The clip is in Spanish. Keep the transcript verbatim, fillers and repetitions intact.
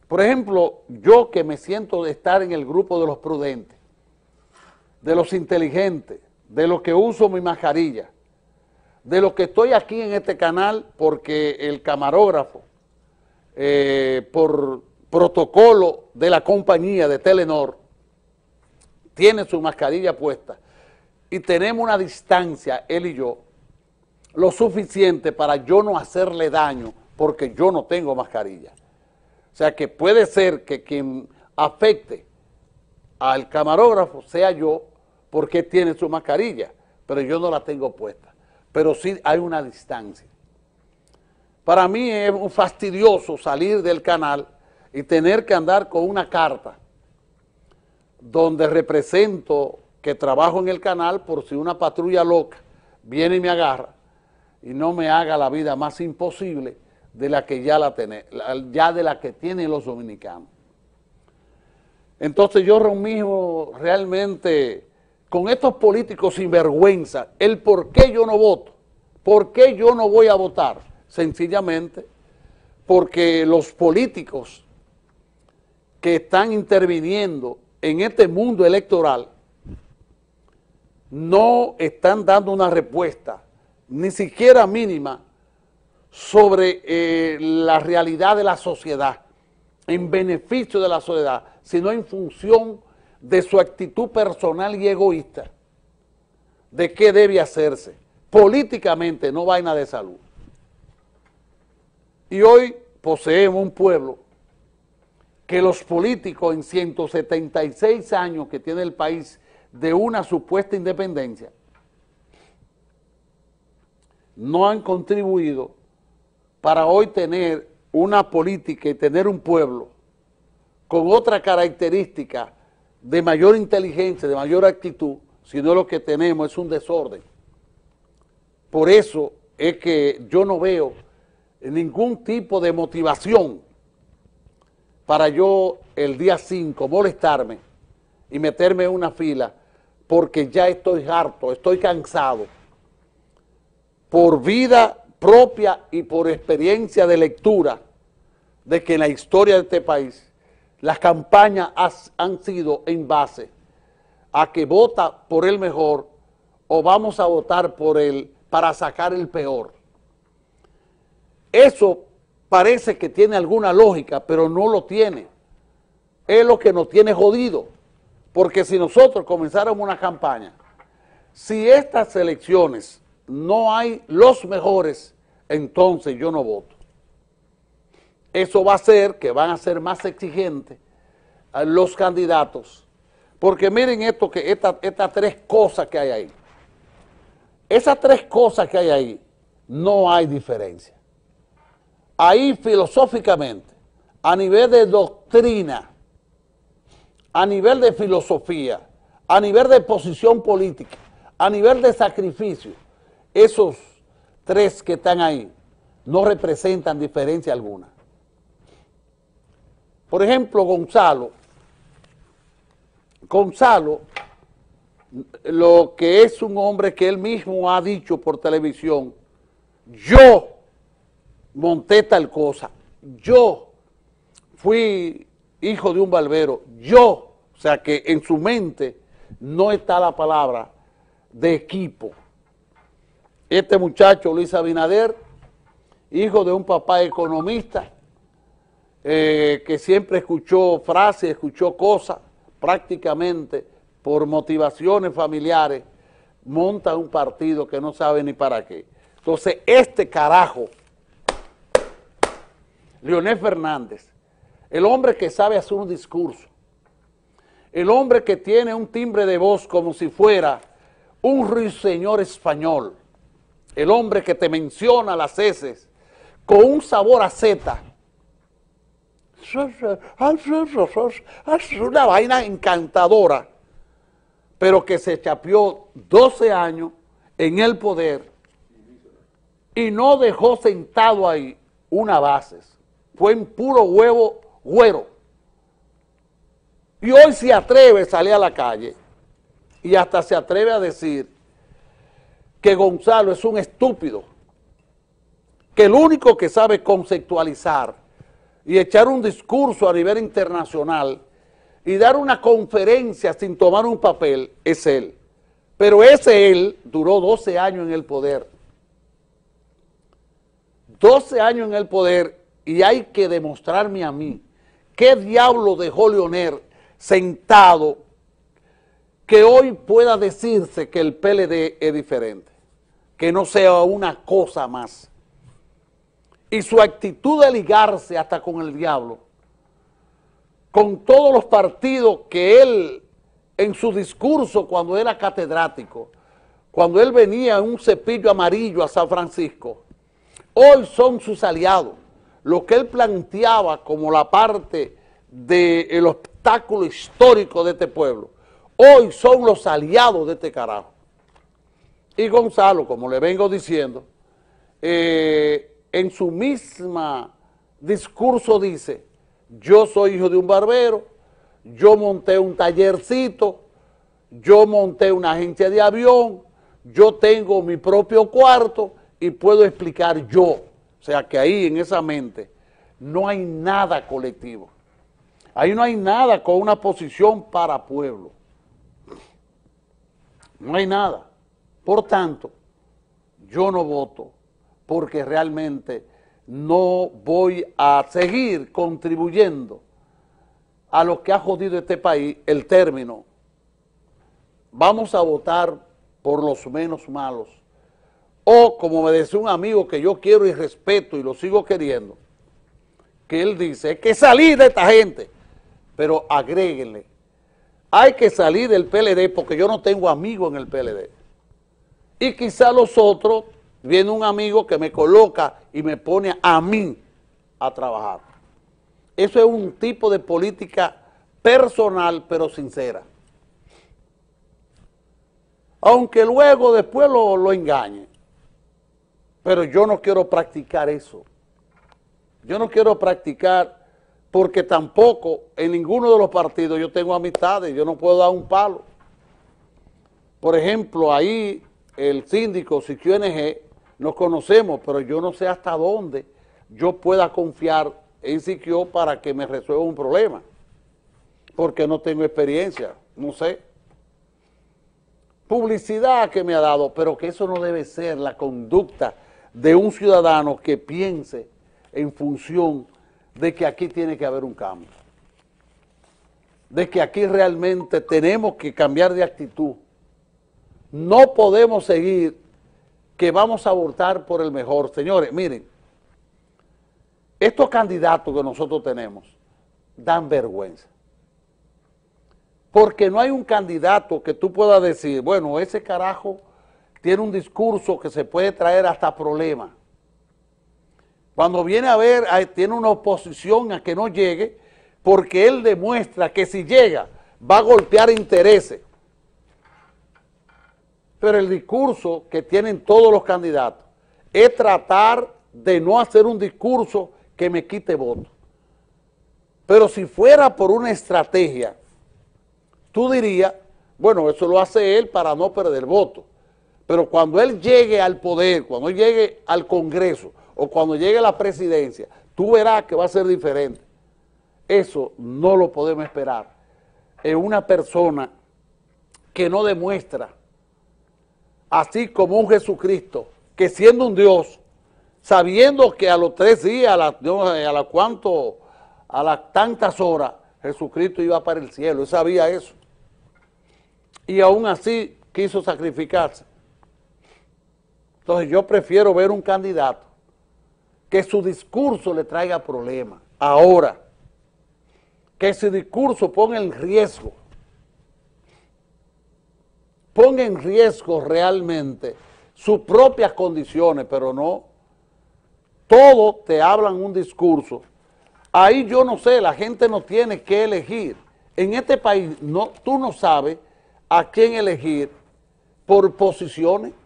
Por ejemplo, yo que me siento de estar en el grupo de los prudentes, de los inteligentes, de los que uso mi mascarilla, de los que estoy aquí en este canal porque el camarógrafo, eh, por protocolo de la compañía de Telenor, tiene su mascarilla puesta y tenemos una distancia, él y yo, lo suficiente para yo no hacerle daño porque yo no tengo mascarilla. O sea que puede ser que quien afecte al camarógrafo sea yo porque tiene su mascarilla, pero yo no la tengo puesta. Pero sí hay una distancia. Para mí es un fastidioso salir del canal y tener que andar con una carta donde represento que trabajo en el canal por si una patrulla loca viene y me agarra y no me haga la vida más imposible de la que ya la tiene, ya de la que tienen los dominicanos. Entonces yo mismo realmente con estos políticos sinvergüenza, el por qué yo no voto, por qué yo no voy a votar, sencillamente porque los políticos que están interviniendo en este mundo electoral no están dando una respuesta, ni siquiera mínima, sobre eh, la realidad de la sociedad, en beneficio de la sociedad, sino en función de su actitud personal y egoísta, de qué debe hacerse, políticamente, no vaina de salud. Y hoy poseemos un pueblo que los políticos en ciento setenta y seis años que tiene el país de una supuesta independencia, no han contribuido para hoy tener una política y tener un pueblo con otra característica de mayor inteligencia, de mayor actitud, sino lo que tenemos es un desorden. Por eso es que yo no veo ningún tipo de motivación para yo el día cinco molestarme y meterme en una fila porque ya estoy harto, estoy cansado, por vida propia y por experiencia de lectura, de que en la historia de este país las campañas has, han sido en base a que vota por el mejor o vamos a votar por él para sacar el peor. Eso parece que tiene alguna lógica, pero no lo tiene. Es lo que nos tiene jodido, porque si nosotros comenzáramos una campaña, si estas elecciones no hay los mejores, entonces yo no voto. Eso va a hacer que van a ser más exigentes los candidatos, porque miren esto, que estas estas tres cosas que hay ahí, esas tres cosas que hay ahí, no hay diferencia. Ahí filosóficamente, a nivel de doctrina, a nivel de filosofía, a nivel de posición política, a nivel de sacrificio, esos tres que están ahí no representan diferencia alguna. Por ejemplo, Gonzalo, Gonzalo, lo que es un hombre que él mismo ha dicho por televisión, yo monté tal cosa, yo fui hijo de un barbero, yo, o sea que en su mente no está la palabra de equipo. Este muchacho, Luis Abinader, hijo de un papá economista, eh, que siempre escuchó frases, escuchó cosas, prácticamente por motivaciones familiares, monta un partido que no sabe ni para qué. Entonces, este carajo, Leonel Fernández, el hombre que sabe hacer un discurso, el hombre que tiene un timbre de voz como si fuera un ruiseñor español, el hombre que te menciona las heces con un sabor a zeta, es una vaina encantadora, pero que se chapeó doce años en el poder y no dejó sentado ahí una base, fue en puro huevo güero. Y hoy se atreve a salir a la calle y hasta se atreve a decir que Gonzalo es un estúpido, que el único que sabe conceptualizar y echar un discurso a nivel internacional y dar una conferencia sin tomar un papel, es él. Pero ese él duró doce años en el poder. doce años en el poder y hay que demostrarme a mí qué diablo dejó Leonel sentado que hoy pueda decirse que el P L D es diferente, que no sea una cosa más. Y su actitud de ligarse hasta con el diablo, con todos los partidos que él, en su discurso cuando era catedrático, cuando él venía en un cepillo amarillo a San Francisco, hoy son sus aliados. Lo que él planteaba como la parte del obstáculo histórico de este pueblo, hoy son los aliados de este carajo. Y Gonzalo, como le vengo diciendo, eh, en su misma discurso dice, yo soy hijo de un barbero, yo monté un tallercito, yo monté una agencia de avión, yo tengo mi propio cuarto y puedo explicar yo. O sea que ahí en esa mente no hay nada colectivo. Ahí no hay nada con una posición para pueblo. No hay nada. Por tanto, yo no voto porque realmente no voy a seguir contribuyendo a lo que ha jodido este país el término. Vamos a votar por los menos malos. O, como me decía un amigo que yo quiero y respeto y lo sigo queriendo, que él dice, hay que salir de esta gente, pero agréguenle, hay que salir del P L D porque yo no tengo amigos en el P L D. Y quizá los otros, viene un amigo que me coloca y me pone a mí a trabajar. Eso es un tipo de política personal, pero sincera. Aunque luego después lo, lo engañe. Pero yo no quiero practicar eso. Yo no quiero practicar porque tampoco en ninguno de los partidos yo tengo amistades, yo no puedo dar un palo. Por ejemplo, ahí el síndico Siquio N G, nos conocemos, pero yo no sé hasta dónde yo pueda confiar en Siquio para que me resuelva un problema, porque no tengo experiencia, no sé. Publicidad que me ha dado, pero que eso no debe ser la conducta de un ciudadano que piense en función de que aquí tiene que haber un cambio, de que aquí realmente tenemos que cambiar de actitud. No podemos seguir que vamos a votar por el mejor. Señores, miren, estos candidatos que nosotros tenemos dan vergüenza. Porque no hay un candidato que tú puedas decir, bueno, ese carajo tiene un discurso que se puede traer hasta problemas. Cuando viene a ver, tiene una oposición a que no llegue, porque él demuestra que si llega va a golpear intereses. Pero el discurso que tienen todos los candidatos es tratar de no hacer un discurso que me quite votos. Pero si fuera por una estrategia, tú dirías, bueno, eso lo hace él para no perder votos. Pero cuando él llegue al poder, cuando él llegue al Congreso o cuando llegue a la presidencia, tú verás que va a ser diferente. Eso no lo podemos esperar. Es una persona que no demuestra, así como un Jesucristo, que siendo un Dios, sabiendo que a los tres días, a las a la cuánto, a las tantas horas, Jesucristo iba para el cielo, él sabía eso. Y aún así quiso sacrificarse. Entonces yo prefiero ver un candidato que su discurso le traiga problemas. Ahora, que su discurso ponga en riesgo, ponga en riesgo realmente sus propias condiciones, pero no, todos te hablan un discurso. Ahí yo no sé, la gente no tiene que elegir. En este país no, tú no sabes a quién elegir por posiciones.